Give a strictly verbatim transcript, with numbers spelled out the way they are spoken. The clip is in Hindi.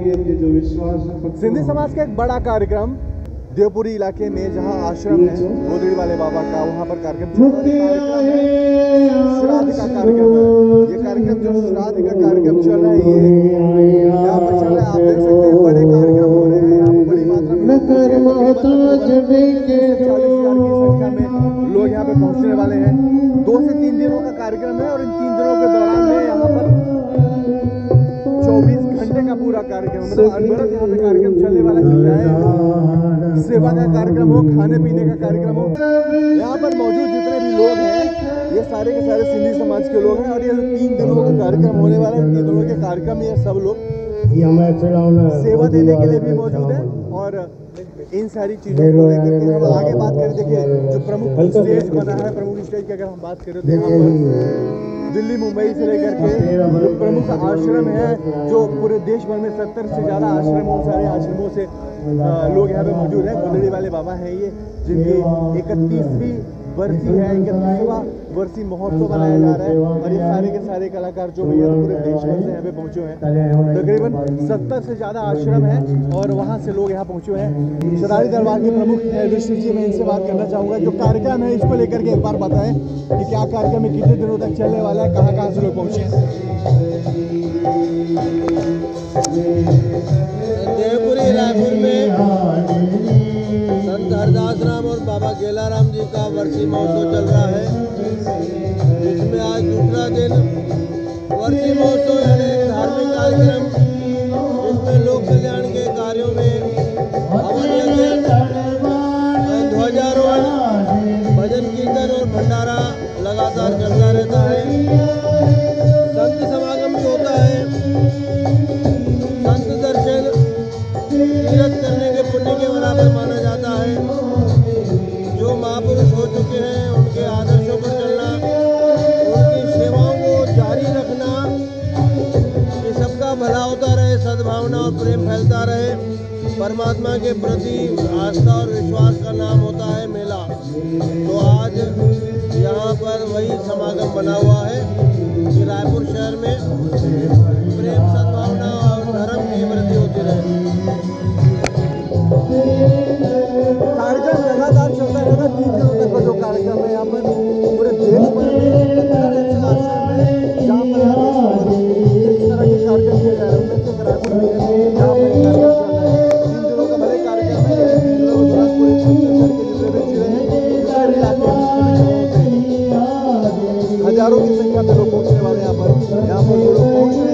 सिंधी समाज का एक बड़ा कार्यक्रम देवपुरी इलाके में जहां आश्रम है गोदड़ी वाले बाबा का, वहां पर कार्यक्रम श्राद्ध का कार्यक्रम है। ये कार्यक्रम जो श्राद्ध का कार्यक्रम चल रहा है, ये यहाँ पर चल रहा है। आप देख सकते हैं बड़े कार्यक्रम हो रहे हैं, यहाँ पर बड़ी मात्रा में चालीस हजार की संख्या में लोग यहाँ पे पहुँचने वाले हैं। दो से तीन दिनों का कार्यक्रम है और इन तीन दिनों के दौरान में यहाँ पर चौबीस घंटे का पूरा कार्यक्रम, मतलब अनवरत यहाँ पे कार्यक्रम चलने वाला है। सेवा का कार्यक्रम हो, खाने पीने का कार्यक्रम हो। यहाँ पर मौजूद जितने भी लोग हैं ये सारे के सारे सिंधी समाज के लोग हैं और ये तीन दिनों का कार्यक्रम होने वाला है। तीन दिनों के कार्यक्रम में ये सब लोग सेवा देने के लिए भी मौजूद है और इन सारी चीज़ों को लेकर के हम आगे बात करें। देखिए जो प्रमुख स्टेज बना है, प्रमुख स्टेज की अगर हम बात करें तो यहाँ पर दिल्ली मुंबई से लेकर के जो प्रमुख आश्रम है, जो पूरे देश भर में सत्तर से ज़्यादा आश्रम, उन सारे आश्रमों से लोग यहाँ पे मौजूद हैं। गोदड़ी वाले बाबा हैं ये, जिनकी इकतीसवीं वर्षी है, इकतीसवां वर्षी महोत्सव मनाया जा रहा है और ये सारे के सारे कलाकार जो भैया पूरे देश भर से यहाँ पे पहुँचे हैं। तकरीबन सत्तर से ज़्यादा आश्रम है और वहाँ से लोग यहाँ पहुँचे हैं। शतारी दरबार के प्रमुख ऋषि जी, मैं इनसे बात करना चाहूँगा जो कार्यक्रम है इसको लेकर के एक बार बताएं कि क्या कार्यक्रम है, कितने दिनों तक चलने वाला है, कहाँ कहाँ से लोग पहुँचे हैं। देवपुरी रायपुर में संत हरदास राम और बाबा गेलाराम जी का वर्षी महोत्सव चल रहा है, जिसमें आज दूसरा दिन वर्षी महोत्सव यानी धार्मिक कार्यक्रम, जिसमें लोक कल्याण के कार्यों में हवन यज्ञ, ध्वजारोहण, भजन कीर्तन और भंडारा लगातार चलता रहता है। संत समागम भी होता है। संत दर्शन तीर्थ करने के पुण्य के बराबर माना जाता है। जो महापुरुष हो चुके हैं उनके आदर्शों पर चलना, उनकी सेवाओं को जारी रखना, कि सबका भला होता रहे, सद्भावना और प्रेम फैलता रहे, परमात्मा के प्रति आस्था और विश्वास का नाम होता है मेला। तो आज यहाँ पर वही समागम बना हुआ है कि रायपुर शहर में प्रेम, सद्भावना और धर्म की वृद्धि होती रहे। कार्यक्रम लगातार चलता रहेगा तीन दिनों तक का जो कार्यक्रम है यहाँ पर पूरे देश भर में ऐसे आश्रम है जहाँ पर इस तरह के कार्यक्रम किए जा रहे हैं। उनमें से रायपुर भी है जहाँ पर कार्यक्रम चल रहा है। तीन दिनों का भले कार्यक्रम है, तीन दिनों के दौरान पूरे छत्तीसगढ़ के जितने भी जिले हैं सारे इलाके में हजारों की संख्या में लोग पहुँचने वाले हैं। यहाँ पर यहाँ पर जो लोग पहुँच रहे हैं